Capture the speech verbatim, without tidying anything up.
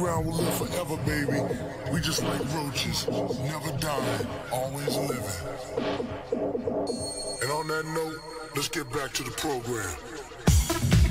underground will live forever, baby. We just like roaches, never dying, always living. And on that note, let's get back to the program.